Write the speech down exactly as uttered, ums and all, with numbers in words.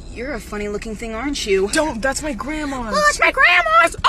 You're a funny looking thing, aren't you? Don't, that's my grandma's. Oh, it's my grandma's!